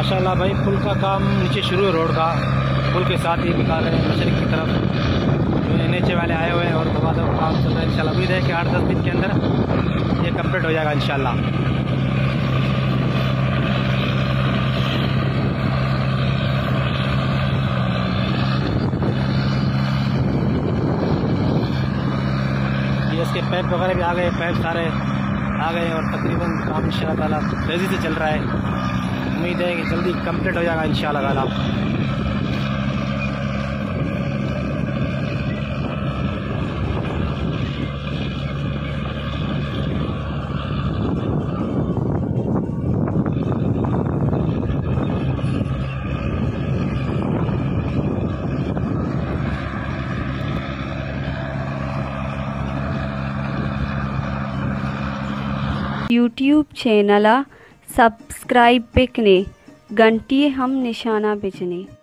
माशाल्लाह भाई पुल का काम नीचे शुरू है, रोड का पुल के साथ ही निकाल रहे हैं मशरक़ की तरफ। जो नीचे वाले आए हुए हैं और दबा दब काम चल रहा है। इंशाल्लाह उम्मीद है कि 8-10 दिन के अंदर ये कंप्लीट हो जाएगा इंशाल्लाह। ये इसके पाइप वगैरह भी आ गए, पाइप सारे आ गए और तकरीबन काम इंशाल्लाह ताला तेज़ी से चल रहा है। उम्मीद है कि जल्दी कंप्लीट हो जाएगा इंशाल्लाह ताला। यूट्यूब चैनल सब्सक्राइब बेकने घंटी हम निशाना बेचने।